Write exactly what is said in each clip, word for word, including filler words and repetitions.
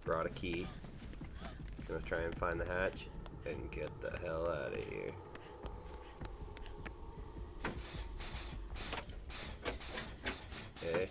brought a key. Gonna try and find the hatch and get the hell out of here. Okay.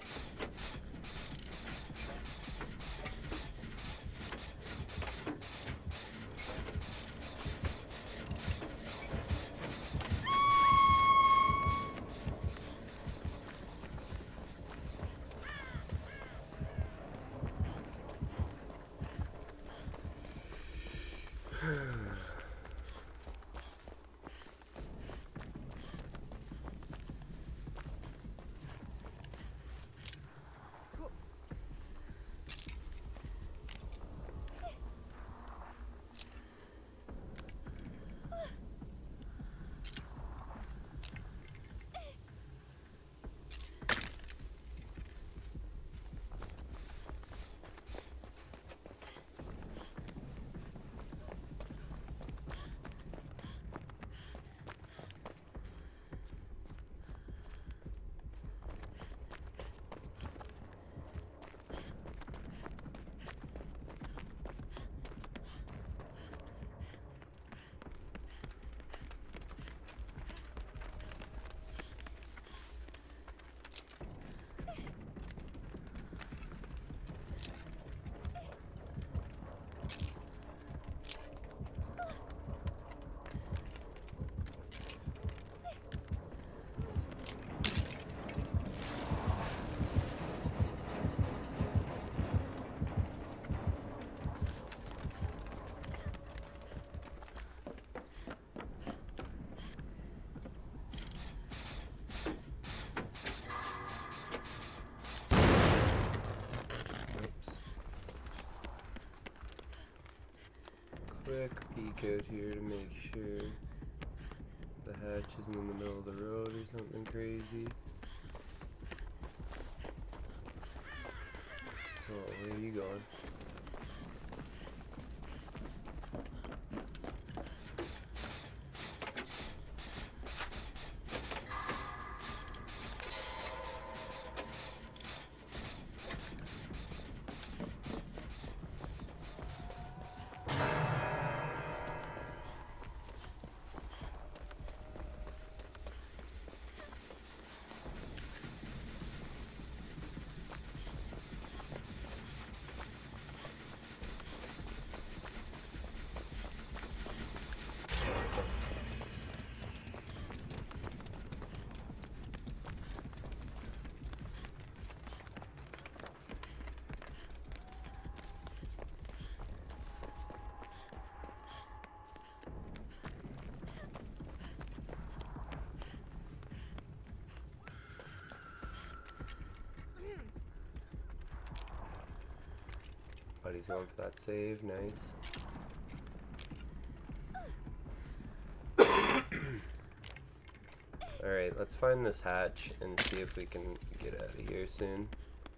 Quick peek out here to make sure the hatch isn't in the middle of the road or something crazy. Oh, where are you going? Buddy's going for that save, nice. Alright, let's find this hatch and see if we can get out of here soon.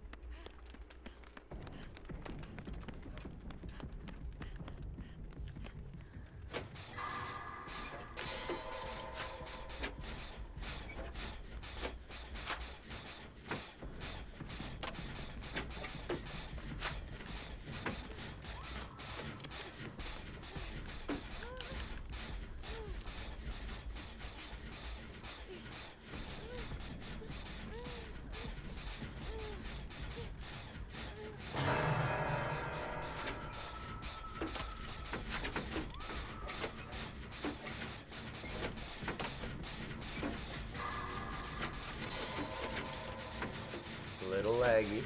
Little laggy.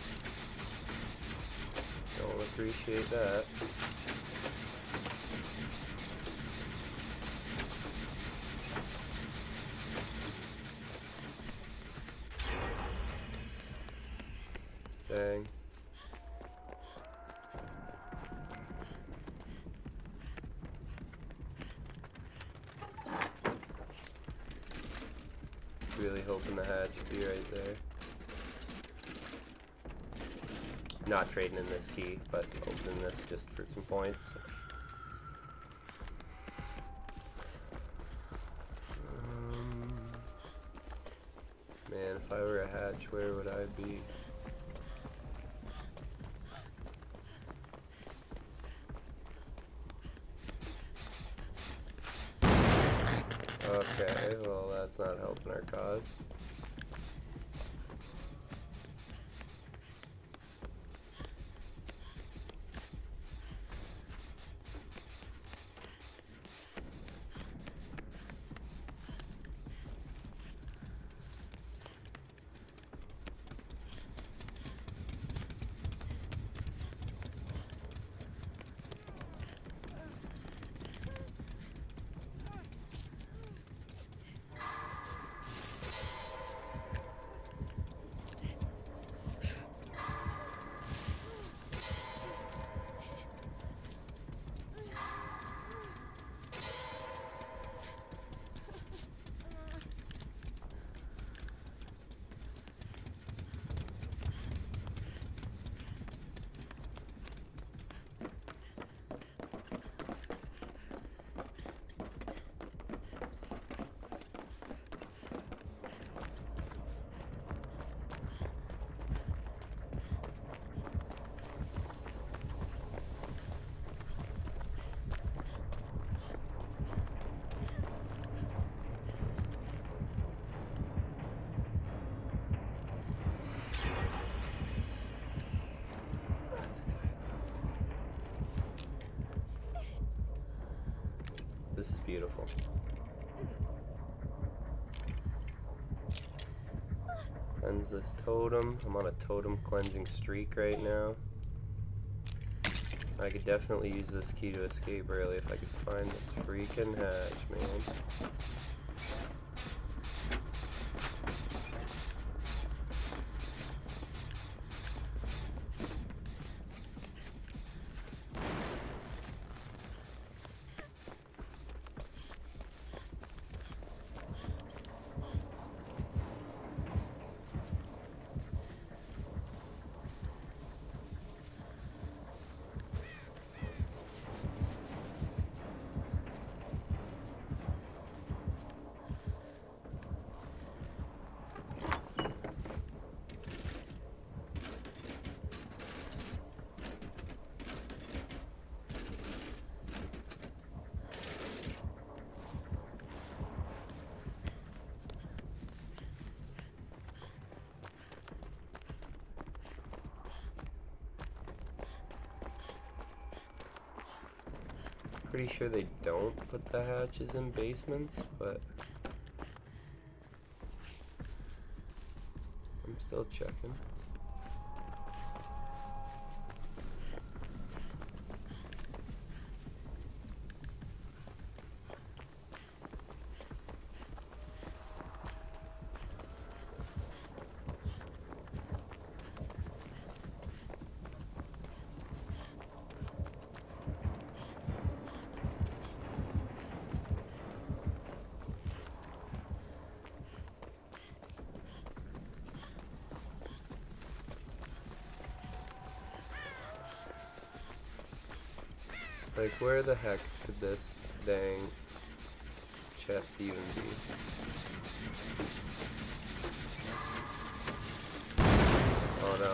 Don't appreciate that. Dang. Really hoping the hatch would be right there. Not trading in this key, but opening this just for some points. Um, man, if I were a hatch, where would I be? Okay, well that's not helping our cause. This is beautiful. Cleanse this totem. I'm on a totem cleansing streak right now. I could definitely use this key to escape early if I could find this freaking hatch, man. Pretty sure they don't put the hatches in basements, but I'm still checking. Like, where the heck could this dang chest even be? Oh no.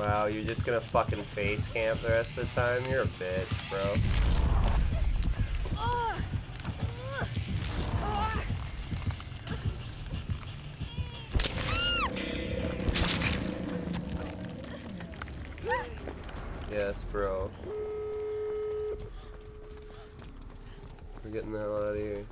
Wow, you're just gonna fucking face camp the rest of the time? You're a bitch, bro. Yes, bro. We're getting the hell out of here.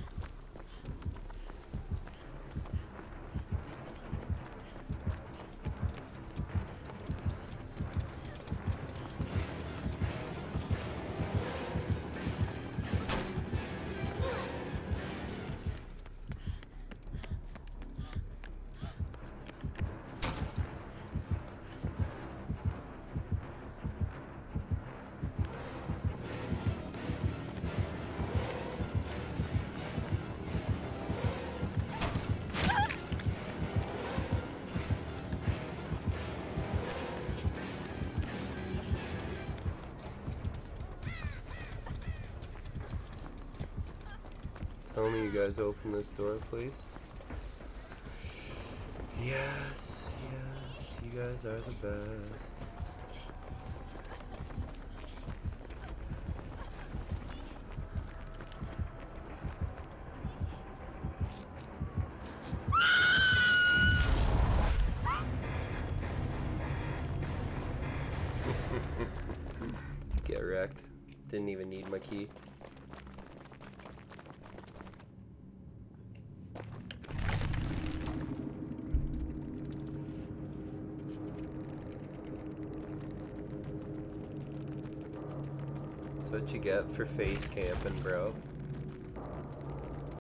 Tell me you guys open this door, please. Yes, yes, you guys are the best. Get wrecked. Didn't even need my key. That's what you get for face camping, bro.